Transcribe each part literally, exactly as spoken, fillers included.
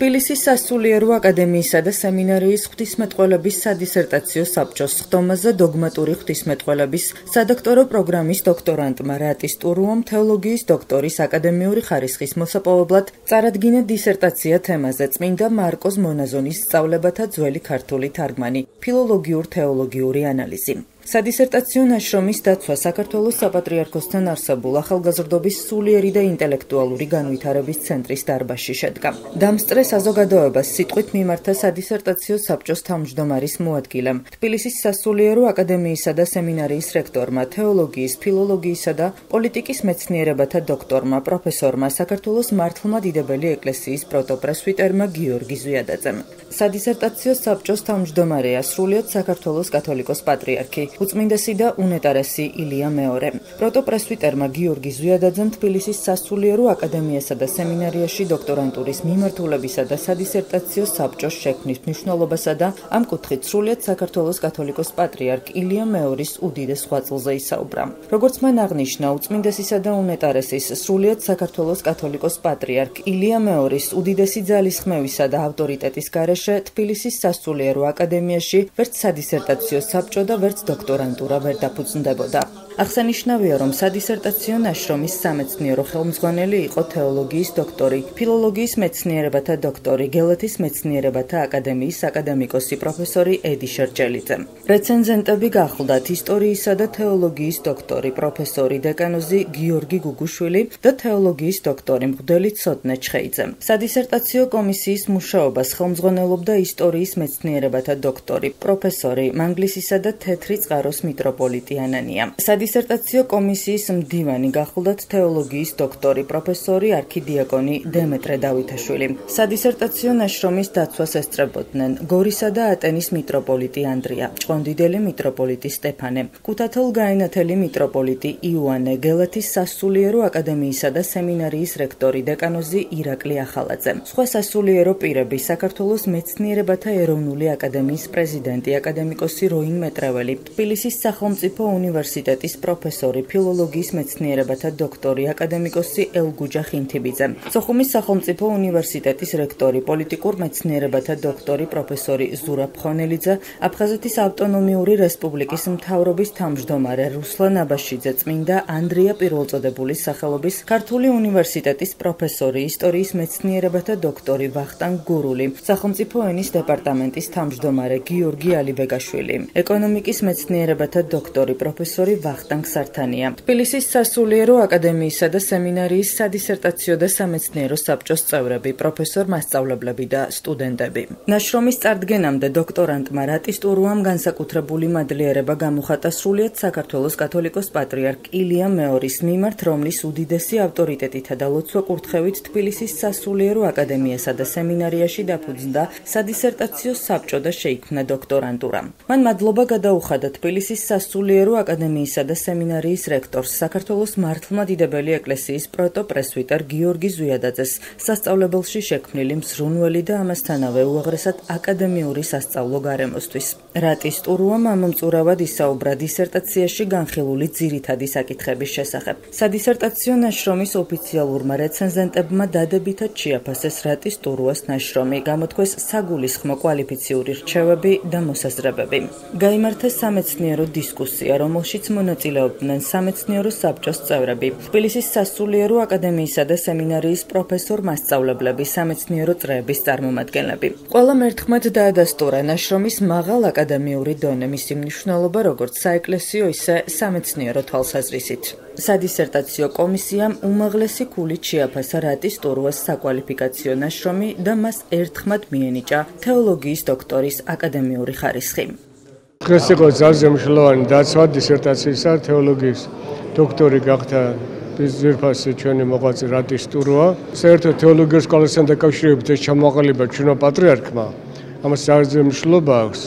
თბილისის სასულიერო აკადემიისა და სემინარიის ღვთისმეტყველების სადისერტაციო საბჭოს ხდომაზე დოგმატური ღვთისმეტყველების სადოქტორო პროგრამის დოქტორანტმა რატის ტურუომ თეოლოგიის დოქტორის აკადემიური ხარისხის მოსაპოვებლად წარადგინა დისერტაცია თემაზე წმინდა მარკოზ მონაზონის სწავლებათა ძველი ქართული თარგმანი ფილოლოგიურ-თეოლოგიური ანალიზი. სადისერტაციო ნაშრომის დაცვა საქართველოს საპატრიარქოსთან არსებულ ახალგაზრდობის სულიერი და ინტელექტუალური განვითარების ცენტრის დარბაზში შედგა. დამსწრე საზოგადოებას სიტყვით მიმართა სადისერტაციო საბჭოს თავმჯდომარის მოადგილემ, თბილისის სასულიერო აკადემიისა და სემინარიის რექტორმა, თეოლოგიის, ფილოლოგიისა და პოლიტიკის მეცნიერებათა დოქტორმა, პროფესორმა, საქართველოს მართლმადიდებელი ეკლესიის პროტოპრესვიტერმა გიორგი ზვიადაძემ. სადისერტაციო საბჭოს თავმჯდომარეა სრულიად საქართველოს კათოლიკოს პატრიარქი უწმინდესი და უნეტარესი ილია მეორე. პროტოპრესვიტერმა გიორგი ზვიადაძემ თბილისის სასულიერო აკადემიასა და სემინარიაში დოქტორანტურის მიმართულებისა და სადისერტაციო საბჭოს შექმნის მნიშვნელობასა და ამ კუთხით სრულიად საქართველოს კათოლიკოს პატრიარქ ილია მეორის უდიდეს ღვაწლზე ისაუბრა. როგორც მან აღნიშნა, უწმინდესისა და უნეტარესის სრულიად საქართველოს კათოლიკოს პატრიარქ ილია მეორის უდიდესი ძალისხმევისა და ავტორიტეტის გარეშე თბილისის სასულიერო აკადემიაში ვერც სადისერტაციო საბჭო და ვერც დოქტორანტურა ვერ დაფუძნდებოდა. აღსანიშნავია, რომ სადისერტაციო ნაშრომის სამეცნიერო ხელმძღვანელი იყო თეოლოგიის დოქტორი, ფილოლოგიის მეცნიერებათა დოქტორი, გელათის მეცნიერებათა აკადემიის აკადემიკოსი პროფესორი ედი შერჭელიძე. რეცენზენტები გახლდათ ისტორიისა და თეოლოგიის დოქტორი, პროფესორი დეკანოზი გიორგი გუგუშვილი და თეოლოგიის დოქტორი მღვდელი ცოტნე ჩხეიძე. სადისერტაციო კომისიის მუშაობას ხელმძღვანელობდა ისტორიის მეცნიერებათა დოქტორი, პროფესორი, მანგლისისა და თეთრი წყაროს მიტროპოლიტი ანანია. სადისერტაციო კომისიის მდივანი გახლდათ თეოლოგიის დოქტორი, პროფესორი არქიდიაკონი დემეტრე დავითაშვილი. სადისერტაციო ნაშრომის დაცვას ესწრებოდნენ გორისა და ატენის მიტროპოლიტი ანდრია, ჭყონდიდელი მიტროპოლიტი სტეფანე, ქუთათელ-გაენათელი მიტროპოლიტი იოანე, გელათის სასულიერო აკადემიისა და სემინარიის რექტორი დეკანოზი ირაკლი ახალაძე. სხვა სასულიერო პირები საქართველოს მეცნიერებათა ეროვნული აკადემიის პრეზიდენტი აკადემიკოსი როინ მეტრეველი, თბილისის სახელმწიფო უნივერსიტეტის პროფესორი, ფილოლოგიის მეცნიერებათა დოქტორი, აკადემიკოსი ელგუჯა ხინთიბიძე, სოხუმის სახელმწიფო უნივერსიტეტის რექტორი, პოლიტიკურ მეცნიერებათა დოქტორი, პროფესორი ზურაბ ხონელიძე, აფხაზეთის ავტონომიური რესპუბლიკის მთავრობის თავმჯდომარე რუსლან აბაშიძე, წმინდა ანდრია პირველწოდებულის სახელობის ქართული უნივერსიტეტის პროფესორი, ისტორიის მეცნიერებათა დოქტორი ვახტანგ გურული, სახელმწიფო ენის დეპარტამენტის თავმჯდომარე გიორგი ალიბეგაშვილი, ეკონომიკის მეცნიერებათა დოქტორი, პროფესორი ვახტანგ სართანია, თბილისის სასულიერო აკადემიისა და სემინარიის სადისერტაციო და სამეცნიერო საბჭოს წევრები, პროფესორ მასწავლებლები და სტუდენტები. ნაშრომის წარდგენამდე დოქტორანტმა რატის ტურუამ განსაკუთრებული მადლიერება გამოხატა სრულიად საქართველოს კათოლიკოს პატრიარქ ილია მეორის მიმართ, რომლის უდიდესი ავტორიტეტითა და ლოცვა-კურთხევით თბილისის სასულიერო აკადემიასა და სემინარიაში დაფუძნდა სადისერტაციო საბჭო და შეიქმნა დოქტორანტურა. მან მადლობა გადაუხადა თბილისის სასულიერო აკადემიისა და სემინარიის რექტორს, საქართველოს მართლმადიდებელი ეკლესიის პროტოპრესვიტერ გიორგი ზვიადაძეს, სასწავლებელში შექმნილი მზრუნველი და ამასთანავე უაღრესად აკადემიური სასწავლო გარემოსთვის. რატის ტურუამ ამომწურავად ისაუბრა დისერტაციაში განხილული ძირითადი საკითხების შესახებ. სადისერტაციო ნაშრომის ოფიციალურმა რეცენზენტებმა დადებითად შეაფასეს რატის ტურუას ნაშრომი, გამოთქვეს საგულისხმო კვალიფიციური რჩევები და მოსაზრებები. გაიმართა სამეცნიერო დისკუსია, რომელშიც მონაწილეობდნენ სამეცნიერო საბჭოს წევრები, თბილისის სასულიერო აკადემიისა და სემინარიის პროფესორ-მასწავლებლები, სამეცნიერო წრეების წარმომადგენლები. ყველამ ერთხმად დაადასტურა ნაშრომის მაღალ აკადემიური დონე, მისი მნიშვნელობა როგორც საეკლესიო, ისე სამეცნიერო თვალსაზრისით. სადისერტაციო კომისიამ უმაღლესი ქულით შეაფასა რატის ტურუას საკვალიფიკაციო ნაშრომი და მას ერთხმად მიენიჭა თეოლოგიის დოქტორის აკადემიური ხარისხი. დღეს იყო ძალზე მნიშვნელოვანი დაცვა დისერტაციისა თეოლოგიის დოქტორი გახდა ძვირფასი ჩვენი მოღვაწე რატის ტურუა. საერთოდ თეოლოგიის სკოლასთან დაკავშირებით ეს ჩამოყალიბება ჩვენმა პატრიარქმა ამას ძალზე მნიშვნელობა აქვს.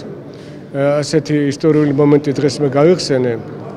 ასეთი ისტორიული მომენტი დღეს მე გავიხსენე,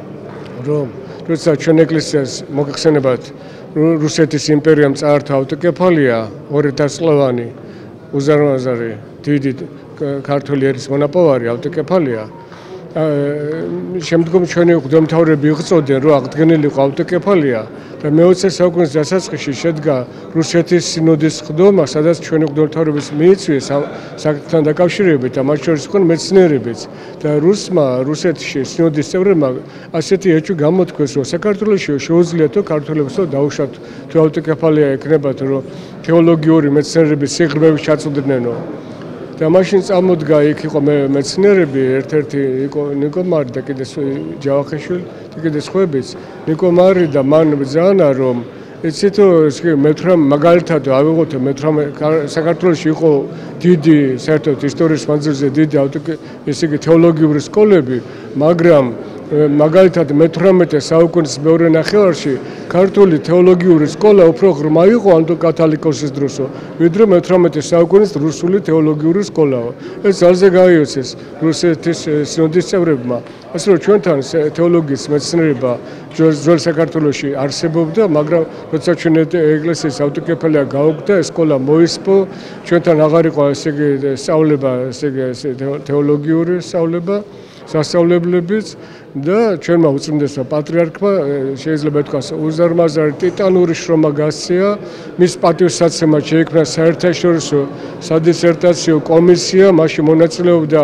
რომ როცა ჩვენ ეკლესიას მოგეხსენებათ რუსეთის იმპერიამ წაართვა ავტოკეფალია ორი წლოვანი უზარმაზარი დიდი ქართული ერის მონაპოვარი ავტოკეფალია. შემდგომ ჩვენი მღვდელმთავრები იღწევდნენ, რომ აღდგენილიყო ავტოკეფალია, და მეოცე საუკუნის დასაწყისში შედგა რუსეთის სინოდის ხდომა, სადაც ჩვენი მღვდელმთავრების მიიწვიეს ამ საკითხთან დაკავშირებით და მათ შორის იყვნენ მეცნიერებიც და რუსმა რუსეთში სინოდის წევრებმა ასეთი ეჭვი გამოთქვეს, რომ საქართველოში შეუძლიათ ქართველებს დაუშვათ თუ ავტოკეფალია ექნებათ, რომ თეოლოგიური მეცნიერების სიღრმეში ჩაწვდნენო. და მაშინ წამოდგა იქ იყო მეცნიერები, ერთ-ერთი იყო ნიკო მარი და კიდე ჯავახიშვილი და კიდე სხვაებიც. ნიკო მარი და მან ბრძანა, რომ იცით მეთვრამე მაგალითად ავიღოთ მეთვრამე საქართველოში იყო დიდი საერთოდ ისტორიის მანძილზე დიდი ესე იგი თეოლოგიური სკოლები, მაგრამ მაგალითად მეთვრამეტე საუკუნის მეორე ნახევარში ქართული თეოლოგიური სკოლა უფრო ღრმა იყო ანტო კათალიკოსის დროსო, ვიდრე მეთვრამეტე საუკუნის რუსული თეოლოგიური სკოლაო. ეს ძალზე გაიოცეს რუსეთის სინოდის წევრებმა. ასე რომ ჩვენთან თეოლოგიის მეცნიერება ძველ საქართველოში არსებობდა, მაგრამ როცა ჩვენ ეკლესიის ავტოკეფალია გაუგდა, ეს სკოლა მოისპო, ჩვენთან აღარ იყო ესე იგი სწავლება, ესე იგი თეოლოგიური სწავლება, სასწავლებლებიც და ჩვენმა უწმინდესმა პატრიარქმა შეიძლება ითქვას უზარმაზარი ტიტანური შრომა გასწია, მის პატივსაცემად შეიქმნა საერთაშორისო სადისერტაციო კომისია, მაშინ მონაწილეობდა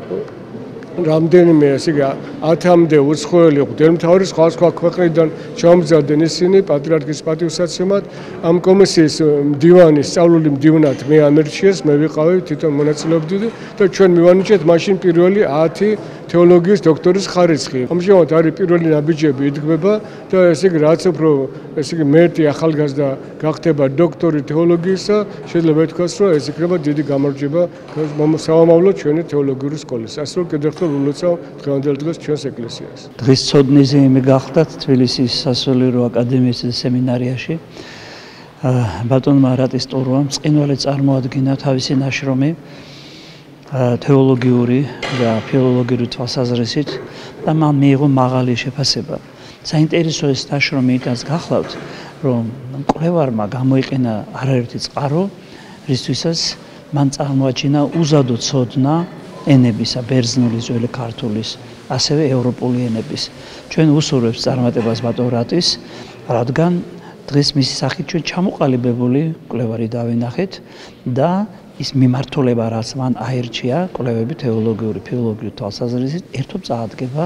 რამდენიმე ესე იგი ათამდე უცხოელი მღვდელმთავარი სხვა სხვა ქვეყნიდან ჩამომზადნენ ისინი პატრიარქის პატივსაცემად. ამ კომისიის მდივანი, სწავლული მდივნად მე ამერჩიეს, მე ვიყავი, თვითონ მონაწილეობდი და ჩვენ მივანიჭეთ მაშინ პირველი ათი თეოლოგიის დოქტორის ხარისხი. ამჟამად არის პირველი ნაბიჯები იდგმება და ესე იგი რაც უფრო ესე იგი მერტი ახალგაზრდა გახდება დოქტორი თეოლოგიისა, შეიძლება ითქვას, რომ ეს იქნება დიდი გამარჯვება სამომავლო ჩვენი თეოლოგიური სკოლის. ასე რომ კიდევ ერთხელ ულოცავ დღევანდელ დღეს ჩვენს ეკლესიას. დღის ცოდნიზე იმი გახდათ თბილისის სასულიერო აკადემიის სემინარიაში. ბატონმა რატის ტურვამ წინვალე წარმოადგინა თავისი ნაშრომი თეოლოგიური და ფილოლოგიური თვალსაზრისით და მან მიიღო მაღალი შეფასება. საინტერესო ეს ნაშრომი იტანს გახლავთ, რომ მკვლევარმა გამოიყენა არაერთი წყარო, რისთვისაც მან წარმოაჩინა უზადო ცოდნა ენებისა, ბერძნული, ძველი ქართულის, ასევე ევროპული ენების. ჩვენ უსურვებთ წარმატებას ბატონ რატის, რადგან დღეს მისი სახით ჩვენ ჩამოყალიბებული მკვლევარი დავინახეთ და ის მიმართულება, რაც მან აირჩია, კვლევები თეოლოგიური, ფილოლოგიური თვალსაზრისით, ერთობ წაადგება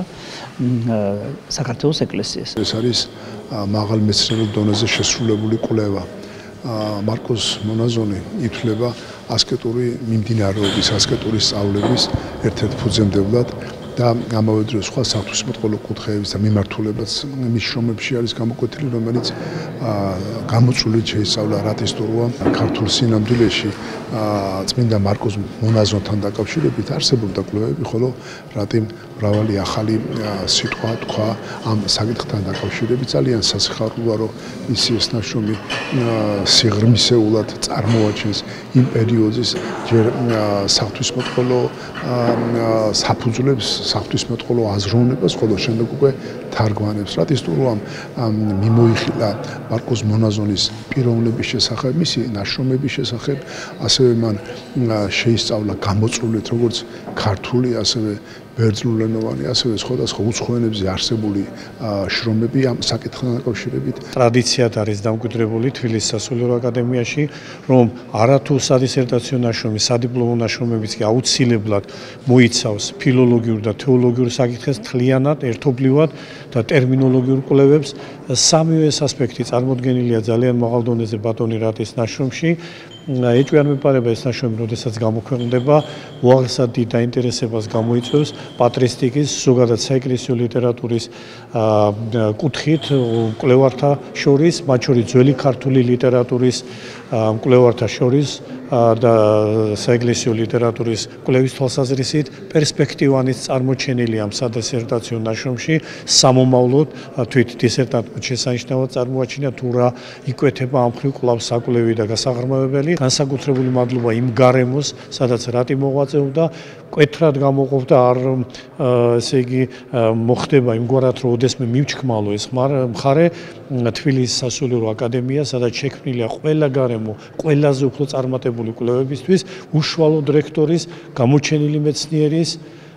საქართველოს ეკლესიას. ეს არის მაღალ მეცნიერულ დონეზე შესრულებული კვლევა. მარკოს მონაზონი ითვლება ასკეტური მიმდინარეობის, ასკეტური სწავლების ერთ-ერთ ფუძემდებლად და ამავე დროს სხვა საღვთისმეტყველო კუთხეების და მიმართულებაც მის შრომებში არის გამოკვეთილი, რომელიც გამოწვეული შეისწავლა რატის ტურვამ ქართულ სინამდვილეში წმინდა მარკოს მონაზონთან დაკავშირებით არსებობდა კვლევები, ხოლო რატიმ მრავალი ახალი სიტყვა თქვა ამ საკითხთან დაკავშირებით. ძალიან სასიხარულოა, რომ მისი ეს ნაშრომი სიღრმისეულად წარმოაჩენს იმ პერიოდის ჯერ საღვთისმეტყველო საფუძვლებს, საღვთისმეტყველო აზროვნებას, ხოლო შემდეგ უკვე თარგმანებს. რატის ტურვამ მიმოიხილა მარკოს მონაზონის პიროვნების შესახებ, მისი ნაშრომების შესახებ, ასევე მან შეისწავლა გამოწვეულით როგორც ქართული, ასევე ბერძნულენოვანი, ასევე სხვადასხვა უცხო ენებზე არსებული შრომები ამ საკითხთან დაკავშირებით. ტრადიციად არის დამკვიდრებული თბილისის სასულიერო აკადემიაში, რომ არათუ სადისერტაციო ნაშრომი, სადიპლომო ნაშრომებიც კი აუცილებლად მოიცავს ფილოლოგიურ და თეოლოგიურ საკითხებს მთლიანად, ერთობლივად და ტერმინოლოგიურ კვლევებს. სამივე ეს ასპექტი წარმოდგენილია ძალიან მაღალ დონეზე ბატონი რატის ნაშრომში. ეჭვი არ მეპარება ეს ნაშრომი, როდესაც გამოქვეყნდება, უაღრესად დიდ დაინტერესებას გამოიწვევს პატრისტიკის, ზოგადად საეკლესიო ლიტერატურის კუთხით მკვლევართა შორის, მათ შორის ძველი ქართული ლიტერატურის მკვლევართა შორის და საეკლესიო ლიტერატურის კვლევის თვალსაზრისით პერსპექტივანიც წარმოჩენილი ამ სადისერტაციო ნაშრომში, სამომავლოდ თვით დისერტანტმა შესანიშნავად წარმოაჩინა თუ რა იკვეთება ამ მხრივ კვლავ საკვლევი და გასაღრმავებელი. განსაკუთრებული მადლობა იმ გარემოს, სადაც რატი მოღვაწეობდა, მკვეთრად გამოყოფდა, არ ესე იგი მოხდება იმგვარად, რომ ოდესმე მივჩქმალო ეს მხარე თბილისის სასულიერო აკადემია, სადაც შექმნილია ყველა გარემო, ყველაზე უფრო წარმატებული კვლევებისთვის, უშუალოდ რექტორის, გამოჩენილი მეცნიერის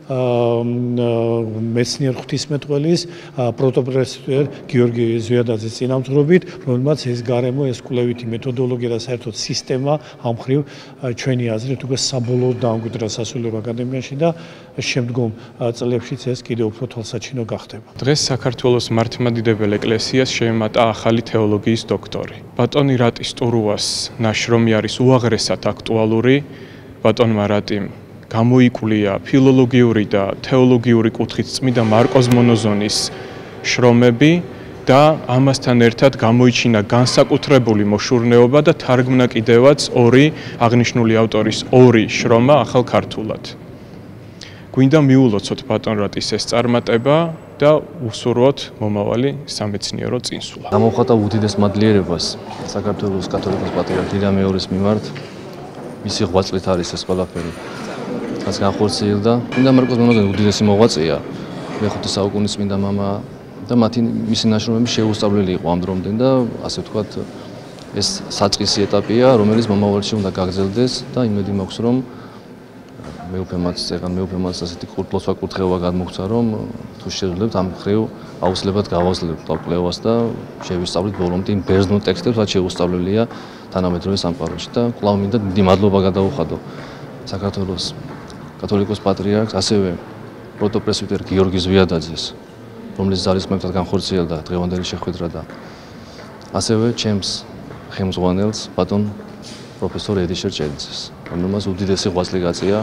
მეცნიერ ღვთისმეტყველის პროტოპრესვიტერ გიორგი ზვიადაძის წინამძღვრობით, რომელმაც ეს გარემო, ეს კვლევითი მეთოდოლოგია და საერთოდ სისტემა ამ მხრივ ჩვენი აზრით უკვე საბოლოოდ დაამკვიდრა სასულიერო აკადემიაში და შემდგომ წლებშიც ეს კიდევ უფრო თვალსაჩინო გახდება. დღეს საქართველოს მართლმადიდებელ ეკლესიას შეემატა ახალი თეოლოგიის დოქტორი. ბატონი რატის ტურუას ნაშრომი არის უაღრესად აქტუალური. ბატონმა რატიმ გამოიკვლია ფილოლოგიური და თეოლოგიური კუთხით წმინდა მარკოზ მონოზონის შრომები და ამასთან ერთად გამოიჩინა განსაკუთრებული მოშურნეობა და თარგმნა კიდევაც ორი აღნიშნული ავტორის ორი შრომა ახალ ქართულად. გვინდა მიულოცოთ ბატონ რატის ეს წარმატება და უსურვოთ მომავალი სამეცნიერო წინსვლა. გამოვხატა უდიდეს მადლიერებას საქართველოს კათოლიკოს პატრიარქ ილია მეორის მიმართ. მისი ღვაწლით არის ეს ყველაფერი. რაც განხორციელდა. წმინდა მარკოზ მონოზონი უდიდესი მოღვაწეა. მეხუთე საუკუნის წმინდა მამა და მათი მისი ნაშრომები შეუსწავლელი იყო ამ დრომდე და ასე ვთქვათ ეს საწყისი ეტაპია, რომელიც მომავალში უნდა გაგრძელდეს და იმედი მაქვს რომ მეუფემაც წეგან მეუფემაც ასეთი კურთლოსვა კურთხევა გადმოგცა რომ თუ შეძლებთ ამ ხრივ აუცილებლად გავავსლებთ კვლევას და შევისწავლით ბოლომდე იმ ბერძნულ ტექსტებს რაც შეუსწავლელია თანამედროვე სამყაროში და კვლავ მინდა დიდი მადლობა გადაუხადო საქართველოს კათოლიკოს პატრიარქს ასევე პროტოპრესვიტერ გიორგი ზვიადაძეს რომლის ძალისხმევად განხორციელდა დღევანდელი შეხვედრა და ასევე ჩემს ხელმძღვანელს ბატონ პროფესორ ედიშერ ჭელიძეს რომელმაც უდიდესი ღვაწლი გაწია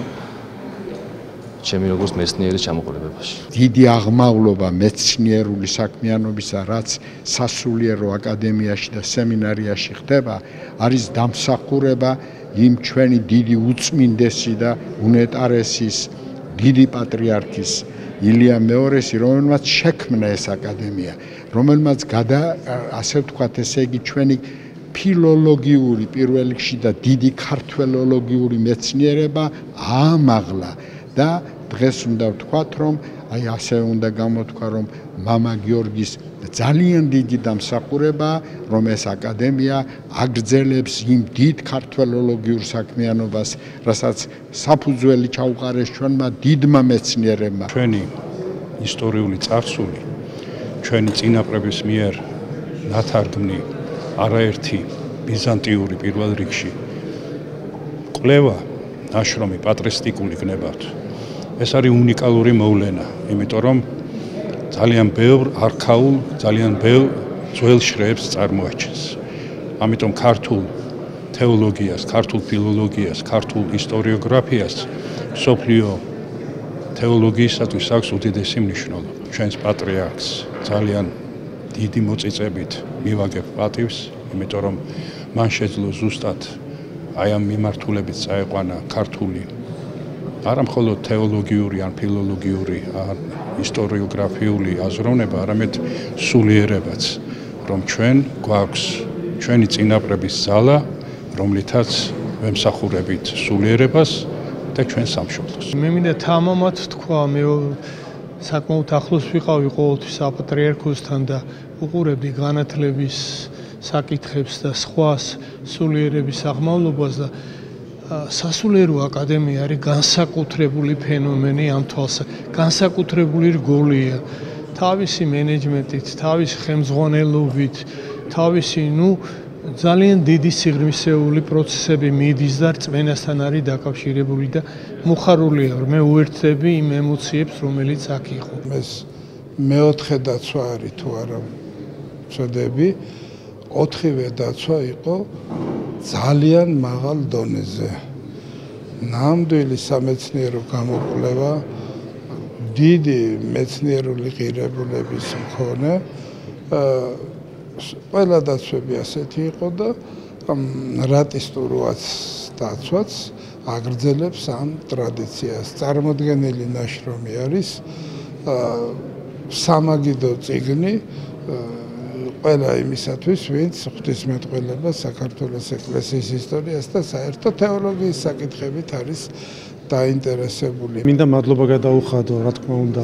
ჩემი როგორც მეცნიერის ჩამოყალიბებაში. დიდი აღმავლობა მეცნიერული საქმიანობისა, რაც სასულიერო აკადემიაში და სემინარიაში ხდება, არის დამსახურება იმ ჩვენი დიდი უწმინდესი და უნეტარესის დიდი პატრიარქის ილია მეორესი, რომელმაც შექმნა ეს აკადემია, რომელმაც გადა ასე ვთქვათ, ესე იგი ჩვენი ფილოლოგიური პირველ რიგში და დიდი ქართველოლოგიური მეცნიერება აამაღლა და დღეს უნდა ვთქვათ, რომ აი ასე უნდა გამოთქვა, რომ მამა გიორგის ძალიან დიდი დამსახურება, რომ ეს აკადემია აგრძელებს იმ დიდ ქართველოლოგიურ საქმიანობას, რასაც საფუძველი ჩაუყარეს ჩვენმა დიდმა მეცნიერებმა. ჩვენი ისტორიული წარსული, ჩვენი წინაპრების მიერ ნათარგმნი არაერთი ბიზანტიური პირველ რიგში კვლევა ნაშრომი პატრისტიკული გნებავთ. ეს არის უნიკალური მოვლენა, იმიტომ რომ ძალიან ბევრ არქაულ, ძალიან ბევრ ძველ შრეებს წარმოაჩენს. ამიტომ ქართულ თეოლოგიას, ქართულ ფილოლოგიას, ქართულ ისტორიოგრაფიას მსოფლიო თეოლოგიისათვის აქვს უდიდესი მნიშვნელობა. ჩვენს პატრიარქს ძალიან დიდი მოწიწებით მივაგებ პატივს, იმიტომ რომ მან შეძლო ზუსტად აი ამ მიმართულებით წაეყვანა ქართული არა მხოლოდ თეოლოგიური ან ფილოლოგიური ან ისტორიოგრაფიული აზროვნება, არამედ სულიერებაც, რომ ჩვენ გვაქვს ჩვენი წინაპრების ძალა, რომლითაც ვემსახურებით სულიერებას და ჩვენ სამშობლოს. მე მინდა თამამად თქვა, მე საკმაოდ ახლოს ვიყავი ყოველთვის საპატრიარქოსთან და უყურებდი განათლების საკითხებს და სხვა სულიერების აღმავლობას და სასულიერო აკადემია არის განსაკუთრებული ფენომენი ამ თვალსა, განსაკუთრებული რგოლია თავისი მენეჯმენტით, თავისი ხელმძღვანელობით, თავისი, ნუ ძალიან დიდი სიღრმისეული პროცესები მიდის და რწმენასთან არის დაკავშირებული და მოხარულია, რომ მე უერთდები იმ ემოციებს, რომელიც აქ იყო. ეს მეოთხე დაცვა არის თუ არა ვწოდები, ოთხივე დაცვა იყო ძალიან მაღალ დონეზე. ნამდვილი სამეცნიერო გამოკვლევა, დიდი მეცნიერული ღირებულების მქონე, ყველა დაცვები ასეთი იყო და რატის ტურუას დაცვაც აგრძელებს ამ ტრადიციას. წარმოდგენილი ნაშრომი არის სამაგიდო წიგნი ყველა იმისათვის, ვინც ღვთისმეტყველებას, საქართველოს ეკლესიის ისტორიას და საერთო თეოლოგიის საკითხებით არის დაინტერესებული. მინდა მადლობა გადაუხადო, რა თქმა უნდა,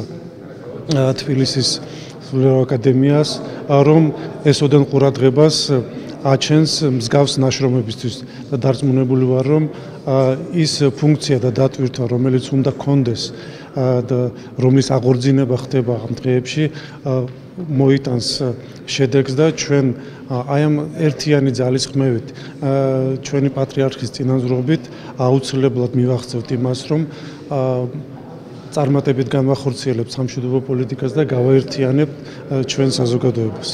თბილისის სულიერო აკადემიას, რომ ეს ოდენ ყურადღებას აჩენს მსგავს ნაშრომებისთვის და დარწმუნებული ვარ, რომ ის ფუნქცია და დატვირთვა, რომელიც უნდა კონდეს და რომლის აღორძინება ხდება ამ დღეებში, მოიტანს შედეგს და ჩვენ აი ამ ერთიანი ძალის ხმევით, ჩვენი პატრიარქის წინაზრობით აუცილებლად მივახცევთ იმას, რომ წარმატებით განვახორციელებთ სამშვიდობო პოლიტიკას და გავაერთიანებთ ჩვენ საზოგადოებას.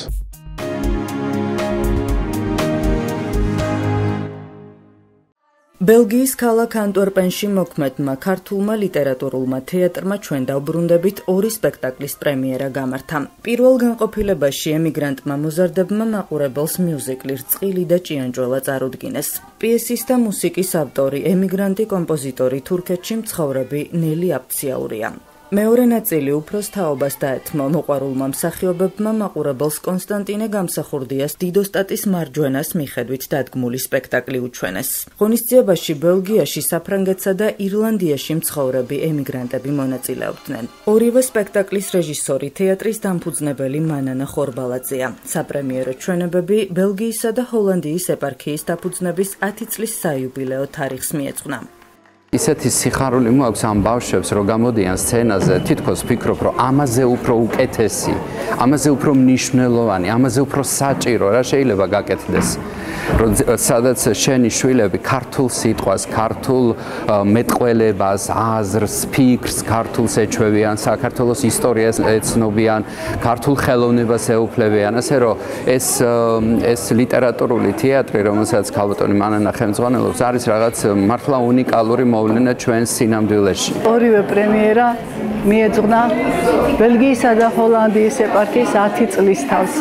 ბელგიის ქალაქ ანტვერპენში მოქმედმა ქართულმა ლიტერატურულმა თეატრმა ჩვენ დავბრუნდებით ორი სპექტაკლის პრემიერა გამართა. პირველ განყოფილებაში ემიგრანტმა მოზარდებმა მაყურებელს მიუზიკლი „რწყილი და ჭიანჭველა“ წარუდგინეს. პიესის და მუსიკის ავტორი ემიგრანტი კომპოზიტორი თურქეთში მცხოვრები ნელი აფციაურია. მეორე ნაწილი უფროს თაობას დაეთმო მოყვარულმა მსახიობებმა მაყურებელს კონსტანტინე გამსახურდიას დიდოსტატის მარჯვენას მიხედვით დადგმული სპექტაკლი უჩვენეს. ღონისძიებაში ბელგიაში, საფრანგეთსა და ირლანდიაში მცხოვრები ემიგრანტები მონაწილეობდნენ. ორივე სპექტაკლის რეჟისორი თეატრის დამფუძნებელი მანანა ხორბალაძეა. საპრემიერო ჩვენებები ბელგიისა და ჰოლანდიის ეპარქიის დაფუძნების ათი წლის საიუბილეო თარიღს მიეძღვნა. ისეთი სიხარული მოაქვს ამ ბავშვებს, რომ გამოდიან სცენაზე, თითქოს ფიქრობ, რომ ამაზე უფრო უკეთესი, ამაზე უფრო მნიშვნელოვანი, ამაზე უფრო საჭირო რა შეიძლება გაკეთდეს. სადაც შენი შვილები ქართულ სიტყვას, ქართულ მეტყველებას, აზრს, ფიქრს, ქართულს ეჩვევიან, საქართველოს ისტორიას ეცნობიან, ქართულ ხელოვნებას ეუფლებიან, ასე რომ ეს ეს ლიტერატურული თეატრი, რომელსაც ქალბატონი მანანა ხელმძღვანელობს, არის რაღაც მართლა უნიკალური მოვლენა ჩვენ სინამდვილეში. ორივე პრემიერა მიეძღვნა ბელგიისა და ჰოლანდიის ეპარქიის ათი წლის თავს.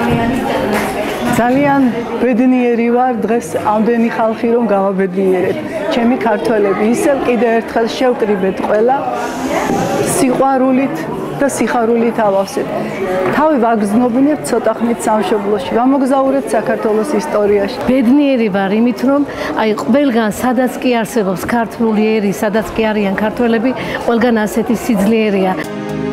ძალიან ბედნიერი ვარ დღეს ამდენი ხალხი რომ გავაბედნიერეთ. ჩემი ქართველები ისევ კიდევ ერთხელ შევკრიბეთ ყველა სიყვარულით და სიხარულით ავავსეთ. თავი ვაგრძნობინებთ ცოტა ხნით სამშობლოში. ვამოგზაურეთ საქართველოს ისტორიაში. ბედნიერი ვარ იმით რომ აი ყველგან სადაც კი არსებობს ქართული ერი, სადაც კი არიან ქართველები, ყველგან ასეთი სიძლიერეა.